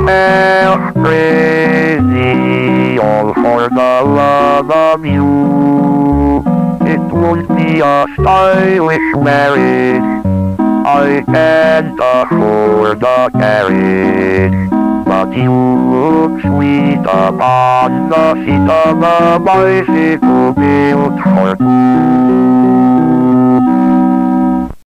myself crazy, all for the love of you. It won't be a stylish marriage, I can't afford a carriage, but you look sweet upon the seat of a bicycle built for two.